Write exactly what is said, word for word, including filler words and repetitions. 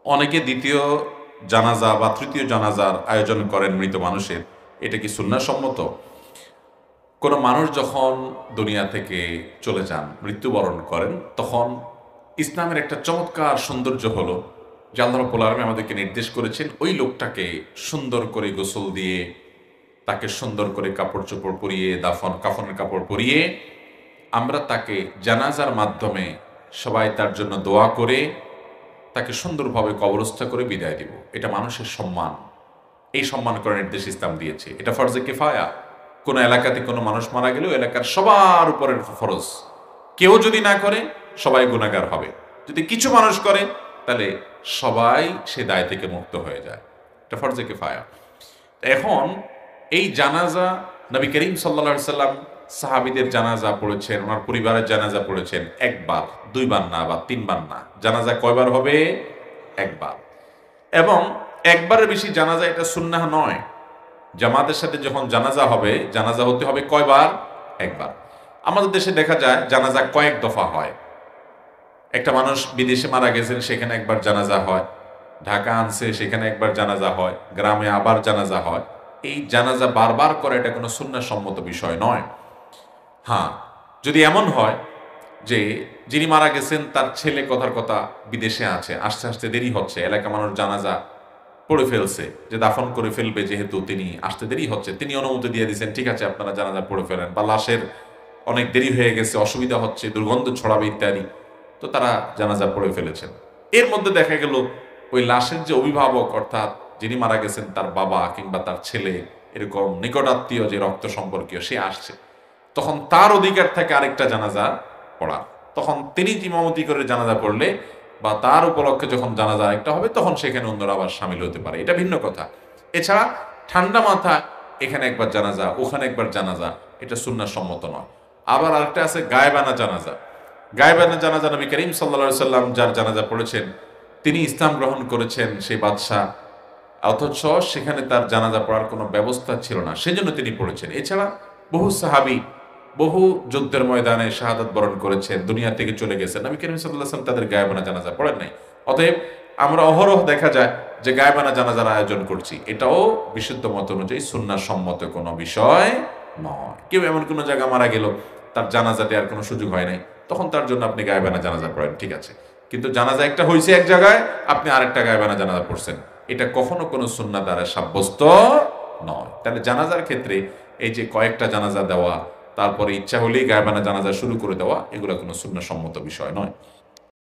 অনেকে দ্বিতীয় জানাজা বা তৃতীয় জানাজার আয়োজন করেন মৃত মানুষের, এটা কি সুন্নাহসম্মত? কোনো মানুষ যখন দুনিয়া থেকে চলে যান, মৃত্যুবরণ করেন, তখন ইসলামের একটা চমৎকার সৌন্দর্য হলো যে আল্লাহ রাব্বুল আলামিন আমাদেরকে নির্দেশ করেছেন ওই লোকটাকে সুন্দর করে গোসল দিয়ে, তাকে সুন্দর করে কাপড় চোপড় পরিয়ে, দাফন কাফনের কাপড় পরিয়ে আমরা তাকে জানাজার মাধ্যমে সবাই তার জন্য দোয়া করে তাকে সুন্দরভাবে কবরস্থ করে বিদায় দিব। এটা মানুষের সম্মান, এই সম্মান করার নির্দেশ ইসলাম দিয়েছে। এটা ফরজে কিফায়া। কোনো এলাকাতে কোনো মানুষ মারা গেলেও এলাকার সবার উপরের ফরজ। কেউ যদি না করে সবাই গুনাহগার হবে। যদি কিছু মানুষ করে তাহলে সবাই সে দায় থেকে মুক্ত হয়ে যায়। এটা ফরজে কিফায়া। এখন এই জানাজা নবী করিম সাল্লাল্লাহু আলাইহি সাল্লাম সাহাবীদের জানাজা পড়েছেন, ওনার পরিবারের জানাজা পড়েছেন একবার, দুইবার না বা তিনবার না। জানাজা কয়বার হবে? একবার। এবং একবারের বেশি জানাজা এটা সুন্নাহ নয়। জামাতের সাথে যখন জানাজা হবে, জানাজা হতে হবে কয়বার? একবার। আমাদের দেশে দেখা যায় জানাজা কয়েক দফা হয়। একটা মানুষ বিদেশে মারা গেছেন, সেখানে একবার জানাজা হয়। ঢাকা আনছে, সেখানে একবার জানাজা হয়। গ্রামে আবার জানাজা হয়। এই জানাজা বারবার করা এটা কোনো সুন্নাহসম্মত বিষয় নয়। হ্যাঁ, যদি এমন হয় যে যিনি মারা গেছেন তার ছেলে কথার কথা বিদেশে আছে, আস্তে আস্তে দেরি হচ্ছে, এলাকা মানুষ জানাজা পড়ে ফেলছে, যে দাফন করে ফেলবে, যেহেতু তিনি আসতে দেরি হচ্ছে, তিনি অনুমতি দিয়ে দিয়েছেন ঠিক আছে আপনারা জানাজা পড়ে ফেলেন, বা লাশের অনেক দেরি হয়ে গেছে, অসুবিধা হচ্ছে, দুর্গন্ধ ছড়াবে ইত্যাদি, তো তারা জানাজা পড়ে ফেলেছেন। এর মধ্যে দেখা গেল ওই লাশের যে অভিভাবক, অর্থাৎ যিনি মারা গেছেন তার বাবা কিংবা তার ছেলে, এরকম নিকটাত্মীয় যে রক্ত সম্পর্কীয়, সে আসছে, তখন তার অধিকার থাকে আরেকটা জানাজা পড়া। তখন তিনি ইমামতি করে জানাজা পড়লে বা তার উপলক্ষে যখন জানাজা একটা হবে, তখন সেখানে অন্যরা আবার সামিল হতে পারে, এটা ভিন্ন কথা। এছাড়া ঠান্ডা মাথা এখানে একবার জানাজা, ওখানে একবার জানাজা, এটা সুন্নাহ সম্মত নয়। আবার আরেকটা আছে গায়েবানা জানাজা। গায়েবানা জানাজা নবী করিম সাল্লাল্লাহু আলাইহি সাল্লাম যার জানাজা পড়েছেন, তিনি ইসলাম গ্রহণ করেছেন, সেই বাদশাহ, অথচ সেখানে তার জানাজা পড়ার কোনো ব্যবস্থা ছিল না, সেজন্য তিনি পড়েছেন। এছাড়া বহু সাহাবী বহু যুদ্ধের ময়দানে শাহাদাত বরণ করেছেন, দুনিয়া থেকে চলে গেছেন, নবী করিম সাল্লাল্লাহু আলাইহি ওয়াসাল্লাম তাদের গায়েবানা জানাজা পড়েন নাই। অতএব আমরা অহরহ দেখা যায় যে গায়েবানা জানাজার আয়োজন করছি, এটাও বিশুদ্ধ মত অনুযায়ী সুন্নাহ সম্মত কোনো বিষয় নয়। কেউ এমন কোনো জায়গা মারা গেল, তার জানাজা দেওয়ার কোনো সুযোগ হয় নাই, তখন তার জন্য আপনি গায়েবানা জানাজা পড়েন, ঠিক আছে। কিন্তু জানাজা একটা হয়েছে এক জায়গায়, আপনি আরেকটা গায়েবানা জানাজা পড়ছেন, এটা কখনো কোনো সুন্নাহ দ্বারা সাব্যস্ত নয়। তাহলে জানাজার ক্ষেত্রে এই যে কয়েকটা জানাজা দেওয়া, তারপরে ইচ্ছা হলেই গায়েবানা জানাজা শুরু করে দেওয়া, এগুলো কোনো সুন্নাহসম্মত বিষয় নয়।